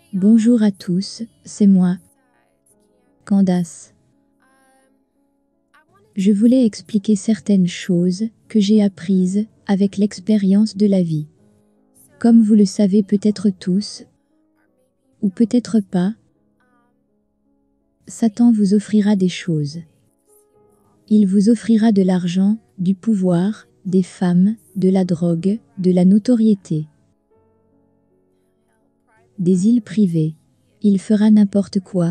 Bonjour à tous, c'est moi, Candace. Je voulais expliquer certaines choses que j'ai apprises avec l'expérience de la vie. Comme vous le savez peut-être tous, ou peut-être pas, Satan vous offrira des choses. Il vous offrira de l'argent, du pouvoir, des femmes, de la drogue, de la notoriété, des îles privées. Il fera n'importe quoi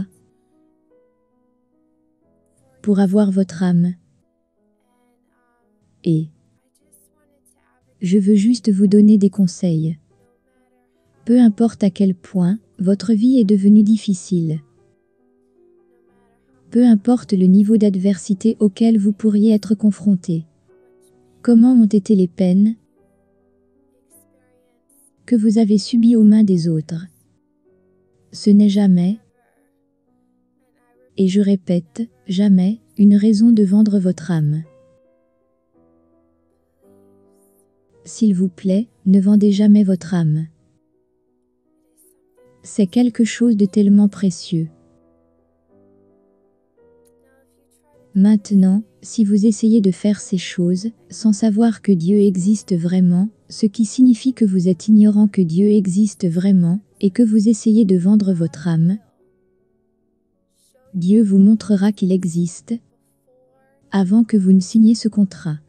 pour avoir votre âme. Et je veux juste vous donner des conseils. Peu importe à quel point votre vie est devenue difficile. Peu importe le niveau d'adversité auquel vous pourriez être confronté. Comment ont été les peines que vous avez subies aux mains des autres. Ce n'est jamais, et je répète, jamais, une raison de vendre votre âme. S'il vous plaît, ne vendez jamais votre âme. C'est quelque chose de tellement précieux. Maintenant, si vous essayez de faire ces choses, sans savoir que Dieu existe vraiment, ce qui signifie que vous êtes ignorant que Dieu existe vraiment, et que vous essayez de vendre votre âme, Dieu vous montrera qu'il existe, avant que vous ne signiez ce contrat.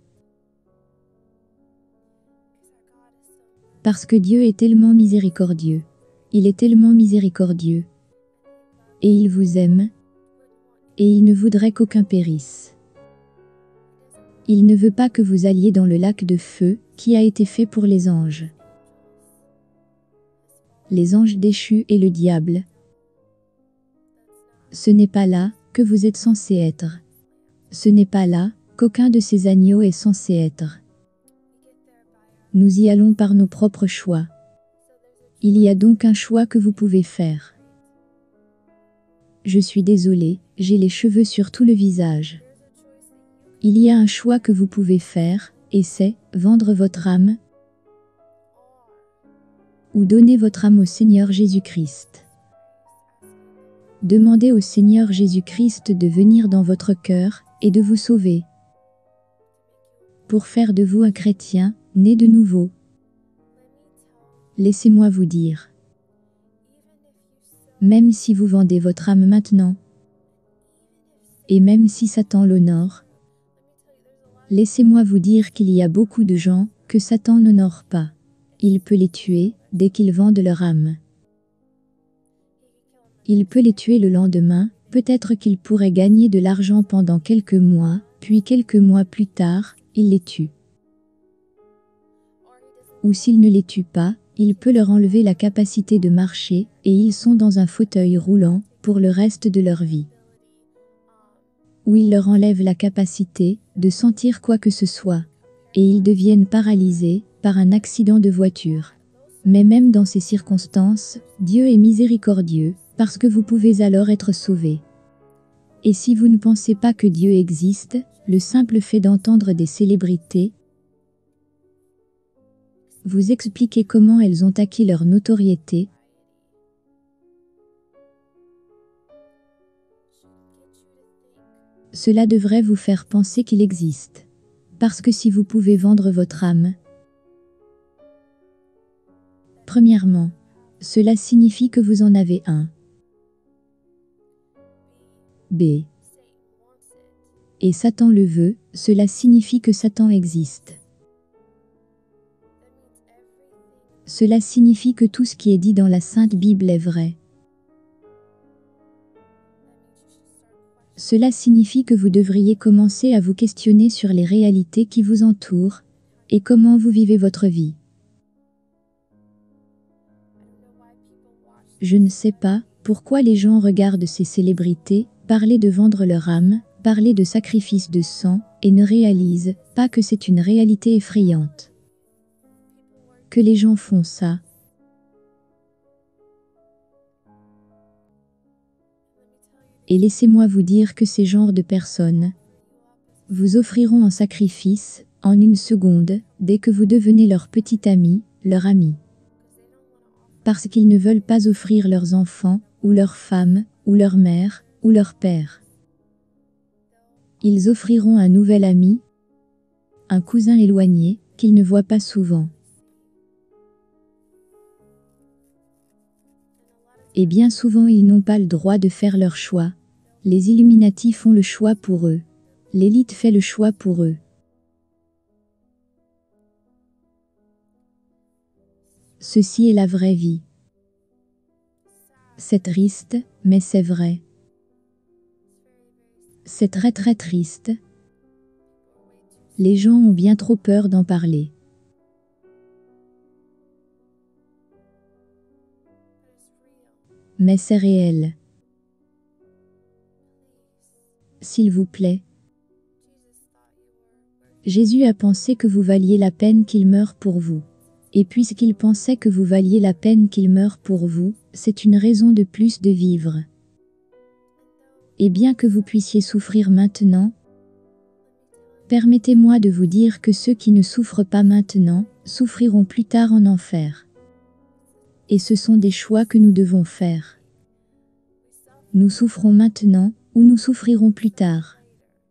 Parce que Dieu est tellement miséricordieux. Il est tellement miséricordieux. Et il vous aime. Et il ne voudrait qu'aucun périsse. Il ne veut pas que vous alliez dans le lac de feu, qui a été fait pour les anges. Les anges déchus et le diable. Ce n'est pas là que vous êtes censé être. Ce n'est pas là qu'aucun de ces agneaux est censé être. Nous y allons par nos propres choix. Il y a donc un choix que vous pouvez faire. Je suis désolée, j'ai les cheveux sur tout le visage. Il y a un choix que vous pouvez faire, et c'est vendre votre âme ou donner votre âme au Seigneur Jésus-Christ. Demandez au Seigneur Jésus-Christ de venir dans votre cœur et de vous sauver. Pour faire de vous un chrétien, né de nouveau. Laissez-moi vous dire. Même si vous vendez votre âme maintenant, et même si Satan l'honore, laissez-moi vous dire qu'il y a beaucoup de gens que Satan n'honore pas. Il peut les tuer dès qu'ils vendent leur âme. Il peut les tuer le lendemain, peut-être qu'il pourrait gagner de l'argent pendant quelques mois, puis quelques mois plus tard, il les tue. Ou s'il ne les tue pas, il peut leur enlever la capacité de marcher, et ils sont dans un fauteuil roulant, pour le reste de leur vie. Ou il leur enlève la capacité de sentir quoi que ce soit, et ils deviennent paralysés par un accident de voiture. Mais même dans ces circonstances, Dieu est miséricordieux, parce que vous pouvez alors être sauvés. Et si vous ne pensez pas que Dieu existe, le simple fait d'entendre des célébrités vous expliquer comment elles ont acquis leur notoriété, cela devrait vous faire penser qu'il existe. Parce que si vous pouvez vendre votre âme, premièrement, cela signifie que vous en avez un. B. Et Satan le veut, cela signifie que Satan existe. Cela signifie que tout ce qui est dit dans la Sainte Bible est vrai. Cela signifie que vous devriez commencer à vous questionner sur les réalités qui vous entourent, et comment vous vivez votre vie. Je ne sais pas pourquoi les gens regardent ces célébrités parler de vendre leur âme, parler de sacrifice de sang, et ne réalisent pas que c'est une réalité effrayante. Que les gens font ça. Et laissez-moi vous dire que ces genres de personnes vous offriront en sacrifice, en une seconde, dès que vous devenez leur petit ami, leur ami. parce qu'ils ne veulent pas offrir leurs enfants, ou leurs femmes, ou leur mère, ou leur père. Ils offriront un nouvel ami, un cousin éloigné, qu'ils ne voient pas souvent. Et bien souvent ils n'ont pas le droit de faire leur choix. Les Illuminati font le choix pour eux. L'élite fait le choix pour eux. Ceci est la vraie vie. C'est triste, mais c'est vrai. C'est très très triste. Les gens ont bien trop peur d'en parler. Mais c'est réel. S'il vous plaît. Jésus a pensé que vous valiez la peine qu'il meure pour vous. Et puisqu'il pensait que vous valiez la peine qu'il meure pour vous, c'est une raison de plus de vivre. Et bien que vous puissiez souffrir maintenant, permettez-moi de vous dire que ceux qui ne souffrent pas maintenant, souffriront plus tard en enfer. Et ce sont des choix que nous devons faire. Nous souffrons maintenant, ou nous souffrirons plus tard.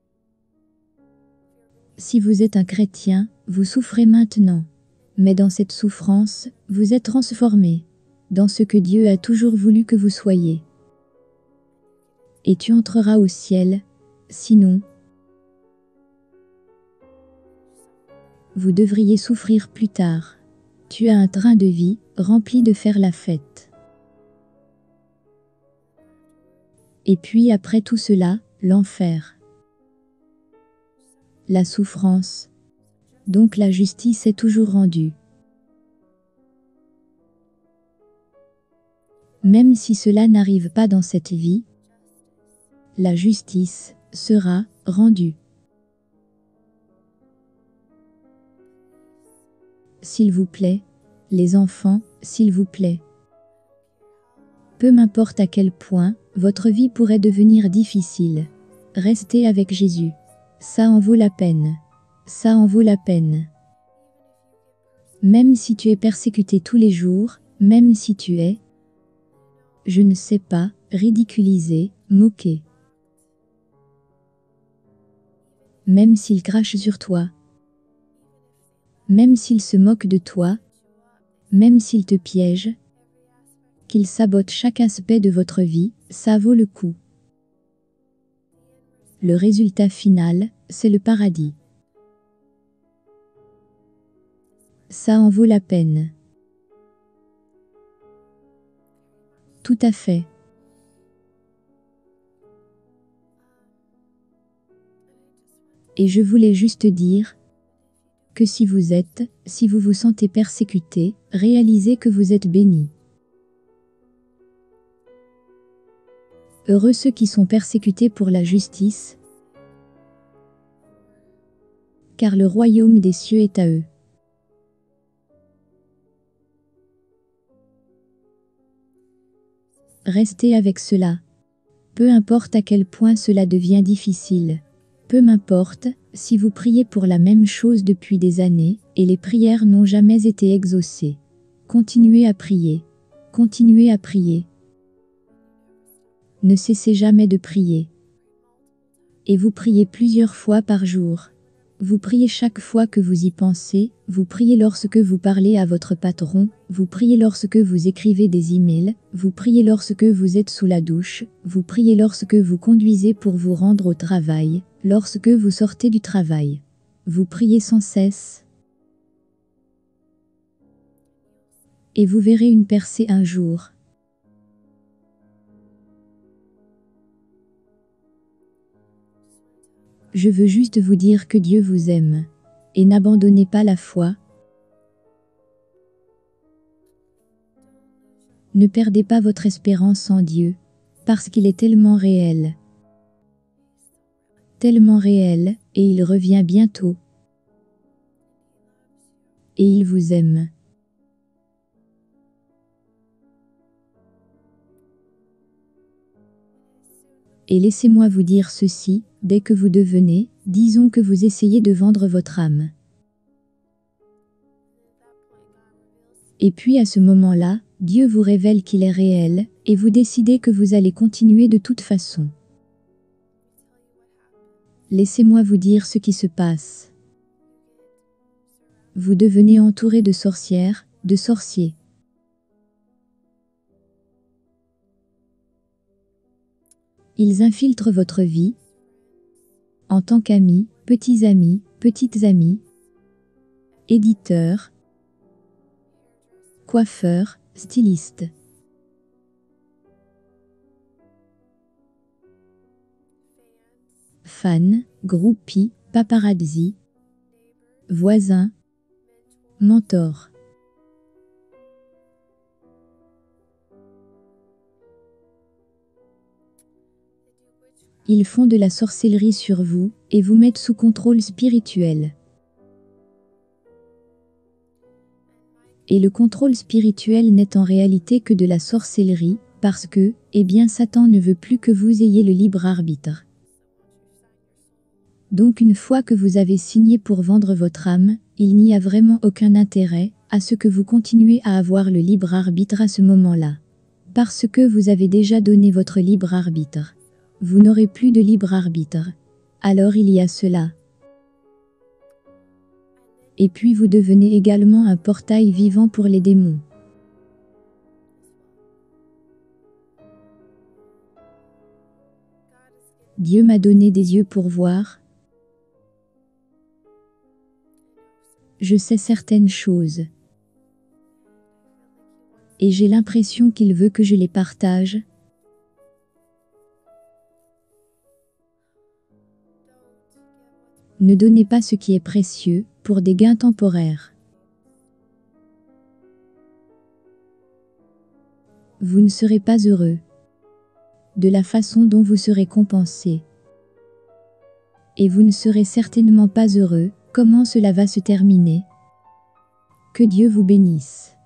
Si vous êtes un chrétien, vous souffrez maintenant. Mais dans cette souffrance, vous êtes transformé dans ce que Dieu a toujours voulu que vous soyez. Et tu entreras au ciel, sinon, vous devriez souffrir plus tard. Tu as un train de vie, rempli de faire la fête. Et puis après tout cela, l'enfer. La souffrance. Donc la justice est toujours rendue. Même si cela n'arrive pas dans cette vie, la justice sera rendue. S'il vous plaît, les enfants, s'il vous plaît. Peu m'importe à quel point votre vie pourrait devenir difficile. Restez avec Jésus. Ça en vaut la peine. Ça en vaut la peine. Même si tu es persécuté tous les jours, même si tu es, je ne sais pas, ridiculisé, moqué. Même s'il crache sur toi. Même s'il se moque de toi. Même s'il te piège. Qu'il sabote chaque aspect de votre vie, ça vaut le coup. Le résultat final, c'est le paradis. Ça en vaut la peine. Tout à fait. Et je voulais juste dire que si vous vous sentez persécuté, réalisez que vous êtes béni. Heureux ceux qui sont persécutés pour la justice, car le royaume des cieux est à eux. Restez avec cela. Peu importe à quel point cela devient difficile. Peu m'importe si vous priez pour la même chose depuis des années et les prières n'ont jamais été exaucées. Continuez à prier. Continuez à prier. Ne cessez jamais de prier. Et vous priez plusieurs fois par jour. Vous priez chaque fois que vous y pensez, vous priez lorsque vous parlez à votre patron, vous priez lorsque vous écrivez des emails, vous priez lorsque vous êtes sous la douche, vous priez lorsque vous conduisez pour vous rendre au travail, lorsque vous sortez du travail. Vous priez sans cesse. Et vous verrez une percée un jour. Je veux juste vous dire que Dieu vous aime. Et n'abandonnez pas la foi. Ne perdez pas votre espérance en Dieu, parce qu'il est tellement réel. Tellement réel, et il revient bientôt. Et il vous aime. Et laissez-moi vous dire ceci, dès que vous devenez, disons que vous essayez de vendre votre âme. Et puis à ce moment-là, Dieu vous révèle qu'il est réel, et vous décidez que vous allez continuer de toute façon. Laissez-moi vous dire ce qui se passe. Vous devenez entouré de sorcières, de sorciers. Ils infiltrent votre vie en tant qu'amis, petits amis, petites amies, éditeurs, coiffeurs, stylistes. Fans, groupies, paparazzi, voisins, mentors. Ils font de la sorcellerie sur vous et vous mettent sous contrôle spirituel. Et le contrôle spirituel n'est en réalité que de la sorcellerie, parce que, eh bien, Satan ne veut plus que vous ayez le libre arbitre. Donc une fois que vous avez signé pour vendre votre âme, il n'y a vraiment aucun intérêt à ce que vous continuez à avoir le libre arbitre à ce moment-là. Parce que vous avez déjà donné votre libre arbitre. Vous n'aurez plus de libre arbitre. Alors il y a cela. Et puis vous devenez également un portail vivant pour les démons. Dieu m'a donné des yeux pour voir. Je sais certaines choses. Et j'ai l'impression qu'il veut que je les partage. Ne donnez pas ce qui est précieux pour des gains temporaires. Vous ne serez pas heureux de la façon dont vous serez compensé. Et vous ne serez certainement pas heureux. Comment cela va se terminer? Que Dieu vous bénisse.